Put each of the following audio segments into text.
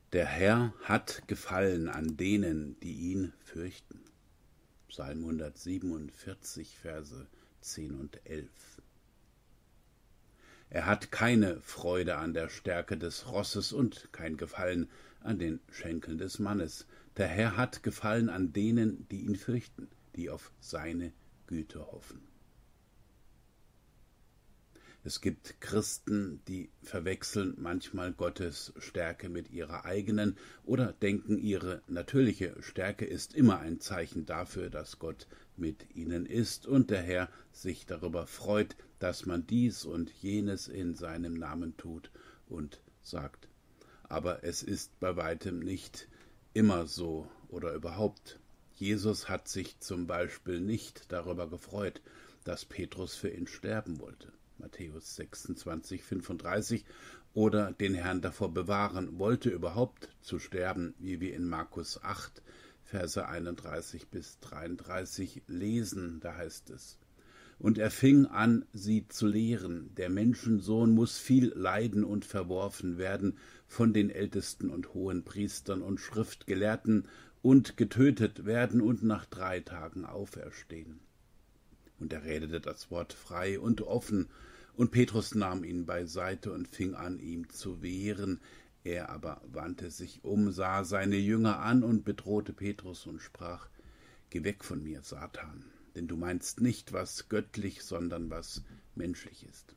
Der Herr hat Gefallen an denen, die ihn fürchten. Psalm 147, Verse 10 und 11. Er hat keine Freude an der Stärke des Rosses und kein Gefallen an den Schenkeln des Mannes. Der Herr hat Gefallen an denen, die ihn fürchten, die auf seine Güte hoffen. Es gibt Christen, die verwechseln manchmal Gottes Stärke mit ihrer eigenen oder denken, ihre natürliche Stärke ist immer ein Zeichen dafür, dass Gott mit ihnen ist und der Herr sich darüber freut, dass man dies und jenes in seinem Namen tut und sagt. Aber es ist bei weitem nicht immer so oder überhaupt. Jesus hat sich zum Beispiel nicht darüber gefreut, dass Petrus für ihn sterben wollte. Matthäus 26, 35, oder den Herrn davor bewahren wollte, überhaupt zu sterben, wie wir in Markus 8, Verse 31 bis 33 lesen, da heißt es. Und er fing an, sie zu lehren, der Menschensohn muss viel leiden und verworfen werden von den Ältesten und Hohenpriestern und Schriftgelehrten und getötet werden und nach 3 Tagen auferstehen. Und er redete das Wort frei und offen, und Petrus nahm ihn beiseite und fing an, ihm zu wehren. Er aber wandte sich um, sah seine Jünger an und bedrohte Petrus und sprach: Geh weg von mir, Satan, denn du meinst nicht, was göttlich, sondern was menschlich ist.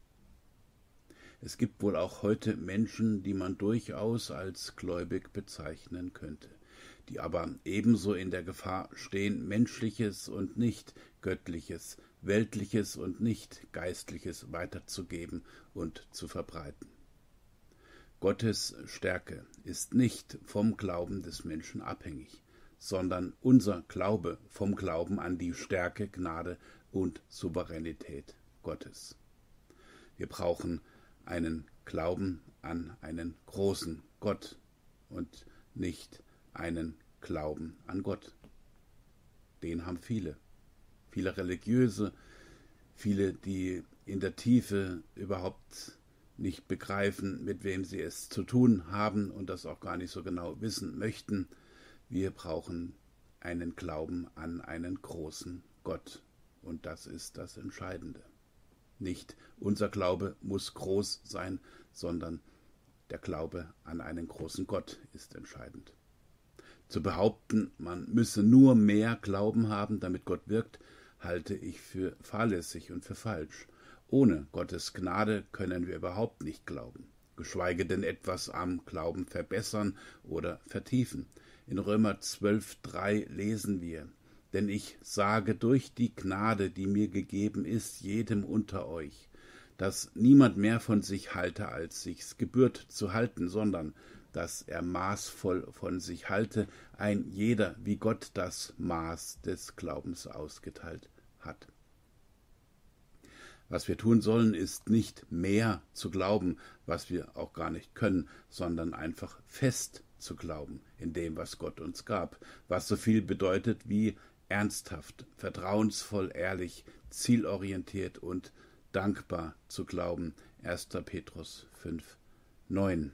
Es gibt wohl auch heute Menschen, die man durchaus als gläubig bezeichnen könnte, die aber ebenso in der Gefahr stehen, Menschliches und nicht Göttliches, Weltliches und nicht Geistliches weiterzugeben und zu verbreiten. Gottes Stärke ist nicht vom Glauben des Menschen abhängig, sondern unser Glaube vom Glauben an die Stärke, Gnade und Souveränität Gottes. Wir brauchen einen Glauben an einen großen Gott und nicht einen Glauben an Gott. Den haben viele. Viele Religiöse, viele, die in der Tiefe überhaupt nicht begreifen, mit wem sie es zu tun haben und das auch gar nicht so genau wissen möchten. Wir brauchen einen Glauben an einen großen Gott. Und das ist das Entscheidende. Nicht unser Glaube muss groß sein, sondern der Glaube an einen großen Gott ist entscheidend. Zu behaupten, man müsse nur mehr Glauben haben, damit Gott wirkt, halte ich für fahrlässig und für falsch. Ohne Gottes Gnade können wir überhaupt nicht glauben, geschweige denn etwas am Glauben verbessern oder vertiefen. In Römer 12,3 lesen wir: Denn ich sage durch die Gnade, die mir gegeben ist, jedem unter euch, dass niemand mehr von sich halte, als sich's gebührt zu halten, sondern dass er maßvoll von sich halte, ein jeder, wie Gott das Maß des Glaubens ausgeteilt hat. Was wir tun sollen, ist nicht mehr zu glauben, was wir auch gar nicht können, sondern einfach fest zu glauben in dem, was Gott uns gab, was so viel bedeutet wie ernsthaft, vertrauensvoll, ehrlich, zielorientiert und dankbar zu glauben. 1. Petrus 5,9.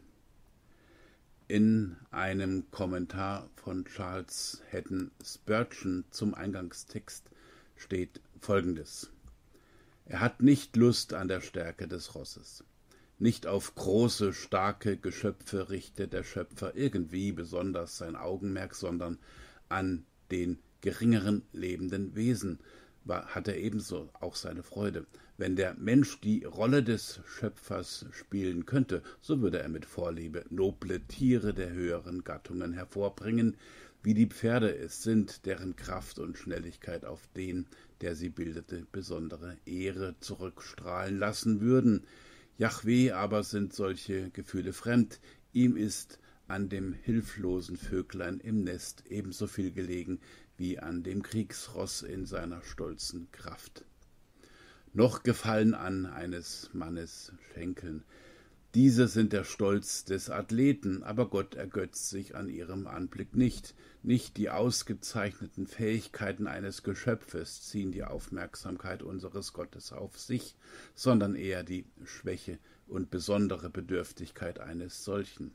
In einem Kommentar von Charles Haddon Spurgeon zum Eingangstext steht Folgendes: Er hat nicht Lust an der Stärke des Rosses. Nicht auf große, starke Geschöpfe richtet der Schöpfer irgendwie besonders sein Augenmerk, sondern an den geringeren lebenden Wesen hat er ebenso auch seine Freude. Wenn der Mensch die Rolle des Schöpfers spielen könnte, so würde er mit Vorliebe noble Tiere der höheren Gattungen hervorbringen, wie die Pferde es sind, deren Kraft und Schnelligkeit auf den, der sie bildete, besondere Ehre zurückstrahlen lassen würden. Jahwe aber sind solche Gefühle fremd, ihm ist an dem hilflosen Vöglein im Nest ebenso viel gelegen wie an dem Kriegsross in seiner stolzen Kraft. Noch Gefallen an eines Mannes Schenkeln. Diese sind der Stolz des Athleten, aber Gott ergötzt sich an ihrem Anblick nicht. Nicht die ausgezeichneten Fähigkeiten eines Geschöpfes ziehen die Aufmerksamkeit unseres Gottes auf sich, sondern eher die Schwäche und besondere Bedürftigkeit eines solchen.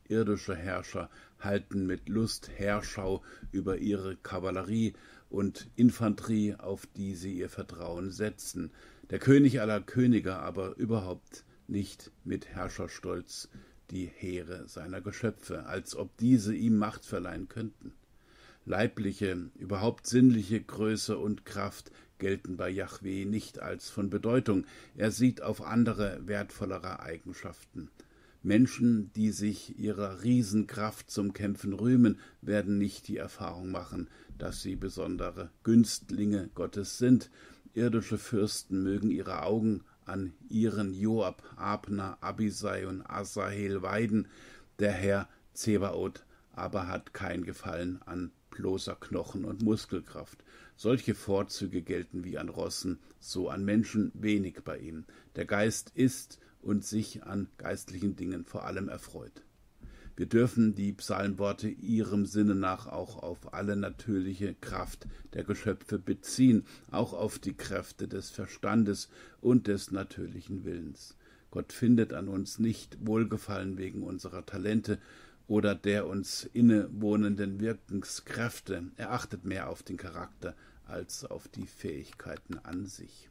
irdische Herrscher halten mit Lust Heerschau über ihre Kavallerie und Infanterie, auf die sie ihr Vertrauen setzen. Der König aller Könige aber überhaupt nicht mit Herrscherstolz die Heere seiner Geschöpfe, als ob diese ihm Macht verleihen könnten. Leibliche, überhaupt sinnliche Größe und Kraft gelten bei Jahwe nicht als von Bedeutung. Er sieht auf andere, wertvollere Eigenschaften. Menschen, die sich ihrer Riesenkraft zum Kämpfen rühmen, werden nicht die Erfahrung machen, dass sie besondere Günstlinge Gottes sind. Irdische Fürsten mögen ihre Augen an ihren Joab, Abner, Abisai und Asahel weiden. Der Herr Zebaoth aber hat kein Gefallen an bloßer Knochen- und Muskelkraft. Solche Vorzüge gelten wie an Rossen, so an Menschen wenig bei ihm. Der Geist ist und sich an geistlichen Dingen vor allem erfreut. Wir dürfen die Psalmworte ihrem Sinne nach auch auf alle natürliche Kraft der Geschöpfe beziehen, auch auf die Kräfte des Verstandes und des natürlichen Willens. Gott findet an uns nicht Wohlgefallen wegen unserer Talente oder der uns innewohnenden Wirkungskräfte. Er achtet mehr auf den Charakter als auf die Fähigkeiten an sich.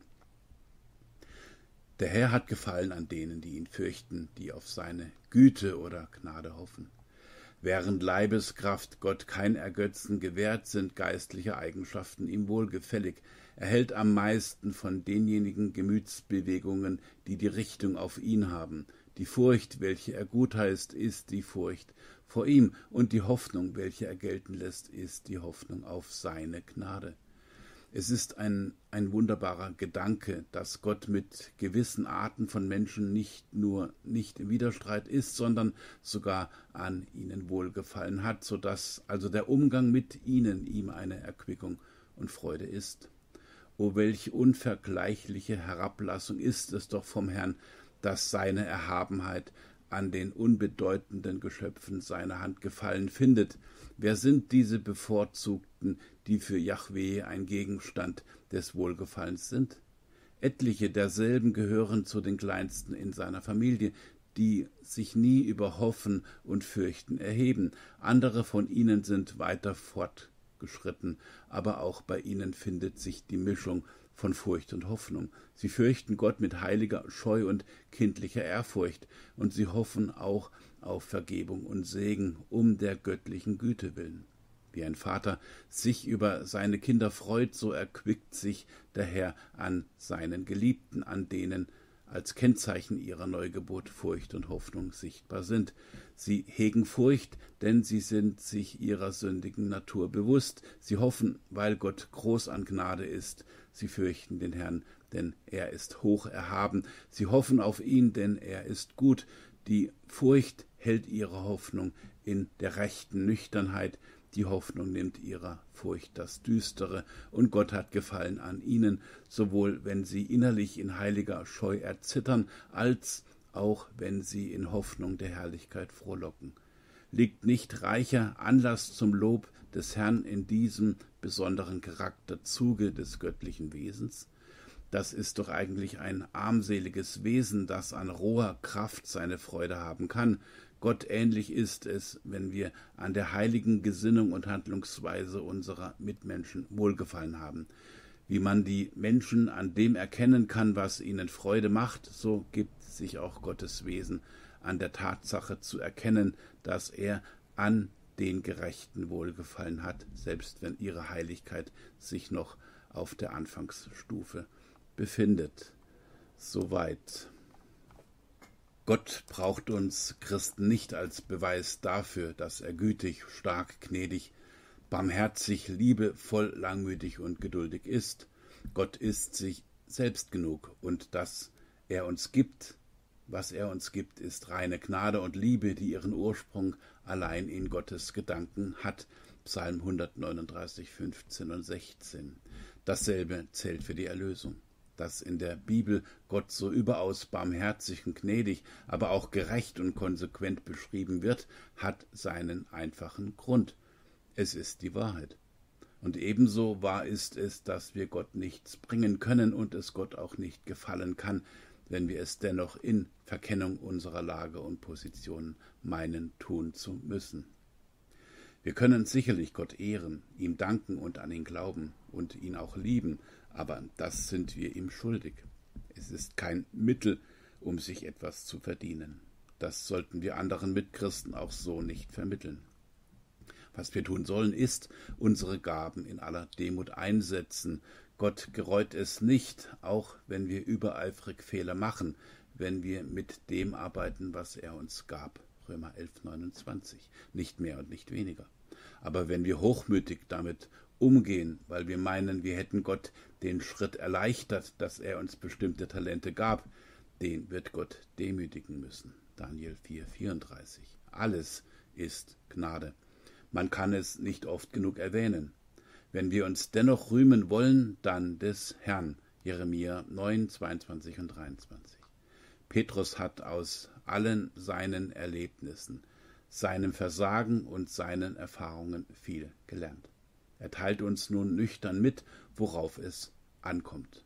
Der Herr hat Gefallen an denen, die ihn fürchten, die auf seine Güte oder Gnade hoffen. Während Leibeskraft Gott kein Ergötzen gewährt, sind geistliche Eigenschaften ihm wohlgefällig. Er hält am meisten von denjenigen Gemütsbewegungen, die die Richtung auf ihn haben. Die Furcht, welche er gutheißt, ist die Furcht vor ihm, und die Hoffnung, welche er gelten lässt, ist die Hoffnung auf seine Gnade. Es ist ein wunderbarer Gedanke, dass Gott mit gewissen Arten von Menschen nicht nur nicht im Widerstreit ist, sondern sogar an ihnen Wohlgefallen hat, sodass also der Umgang mit ihnen ihm eine Erquickung und Freude ist. O welch unvergleichliche Herablassung ist es doch vom Herrn, dass seine Erhabenheit an den unbedeutenden Geschöpfen seiner Hand Gefallen findet. Wer sind diese Bevorzugten, die für Jahwe ein Gegenstand des Wohlgefallens sind? Etliche derselben gehören zu den Kleinsten in seiner Familie, die sich nie über Hoffen und Fürchten erheben. Andere von ihnen sind weiter fortgeschritten, aber auch bei ihnen findet sich die Mischung von Furcht und Hoffnung. Sie fürchten Gott mit heiliger Scheu und kindlicher Ehrfurcht, und sie hoffen auch auf Vergebung und Segen um der göttlichen Güte willen. Wie ein Vater sich über seine Kinder freut, so erquickt sich der Herr an seinen Geliebten, an denen als Kennzeichen ihrer Neugeburt Furcht und Hoffnung sichtbar sind. Sie hegen Furcht, denn sie sind sich ihrer sündigen Natur bewusst. Sie hoffen, weil Gott groß an Gnade ist. Sie fürchten den Herrn, denn er ist hoch erhaben. Sie hoffen auf ihn, denn er ist gut. Die Furcht hält ihre Hoffnung in der rechten Nüchternheit. Die Hoffnung nimmt ihrer Furcht das Düstere, und Gott hat Gefallen an ihnen, sowohl wenn sie innerlich in heiliger Scheu erzittern, als auch wenn sie in Hoffnung der Herrlichkeit frohlocken. Liegt nicht reicher Anlass zum Lob des Herrn in diesem besonderen Charakterzuge des göttlichen Wesens? Das ist doch eigentlich ein armseliges Wesen, das an roher Kraft seine Freude haben kann. Gott ähnlich ist es, wenn wir an der heiligen Gesinnung und Handlungsweise unserer Mitmenschen Wohlgefallen haben. Wie man die Menschen an dem erkennen kann, was ihnen Freude macht, so gibt sich auch Gottes Wesen an der Tatsache zu erkennen, dass er an den Gerechten Wohlgefallen hat, selbst wenn ihre Heiligkeit sich noch auf der Anfangsstufe befindet. Soweit. Gott braucht uns Christen nicht als Beweis dafür, dass er gütig, stark, gnädig, barmherzig, liebevoll, langmütig und geduldig ist. Gott ist sich selbst genug, und was er uns gibt, ist reine Gnade und Liebe, die ihren Ursprung allein in Gottes Gedanken hat. Psalm 139, 15 und 16. Dasselbe zählt für die Erlösung. Dass in der Bibel Gott so überaus barmherzig und gnädig, aber auch gerecht und konsequent beschrieben wird, hat seinen einfachen Grund. Es ist die Wahrheit. Und ebenso wahr ist es, dass wir Gott nichts bringen können und es Gott auch nicht gefallen kann, wenn wir es dennoch in Verkennung unserer Lage und Position meinen, tun zu müssen. Wir können sicherlich Gott ehren, ihm danken und an ihn glauben und ihn auch lieben, aber das sind wir ihm schuldig. Es ist kein Mittel, um sich etwas zu verdienen. Das sollten wir anderen Mitchristen auch so nicht vermitteln. Was wir tun sollen, ist unsere Gaben in aller Demut einsetzen. Gott gereut es nicht, auch wenn wir übereifrig Fehler machen, wenn wir mit dem arbeiten, was er uns gab. Römer 11,29. Nicht mehr und nicht weniger. Aber wenn wir hochmütig damit umgehen, weil wir meinen, wir hätten Gott den Schritt erleichtert, dass er uns bestimmte Talente gab, den wird Gott demütigen müssen. Daniel 4,34. Alles ist Gnade. Man kann es nicht oft genug erwähnen. Wenn wir uns dennoch rühmen wollen, dann des Herrn. Jeremia 9, 22 und 23. Petrus hat aus allen seinen Erlebnissen, seinem Versagen und seinen Erfahrungen viel gelernt. Er teilt uns nun nüchtern mit, worauf es ankommt.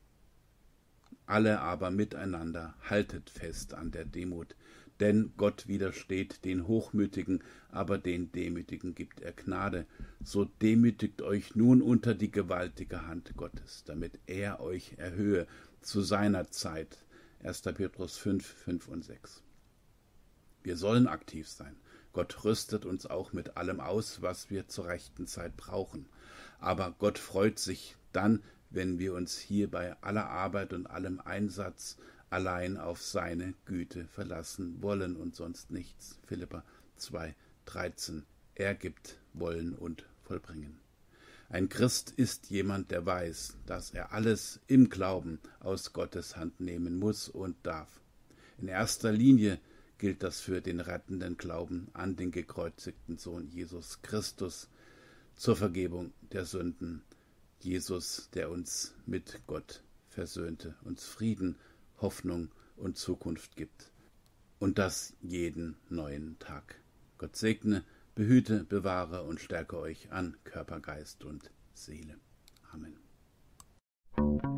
Alle aber miteinander haltet fest an der Demut, denn Gott widersteht den Hochmütigen, aber den Demütigen gibt er Gnade. So demütigt euch nun unter die gewaltige Hand Gottes, damit er euch erhöhe zu seiner Zeit. 1. Petrus 5, 5 und 6. Wir sollen aktiv sein. Gott rüstet uns auch mit allem aus, was wir zur rechten Zeit brauchen. Aber Gott freut sich dann, wenn wir uns hier bei aller Arbeit und allem Einsatz allein auf seine Güte verlassen wollen und sonst nichts. Philipper 2, 13. Er gibt Wollen und Vollbringen. Ein Christ ist jemand, der weiß, dass er alles im Glauben aus Gottes Hand nehmen muss und darf. In erster Linie gilt das für den rettenden Glauben an den gekreuzigten Sohn Jesus Christus zur Vergebung der Sünden. Jesus, der uns mit Gott versöhnte, uns Frieden, Hoffnung und Zukunft gibt. Und das jeden neuen Tag. Gott segne, behüte, bewahre und stärke euch an Körper, Geist und Seele. Amen.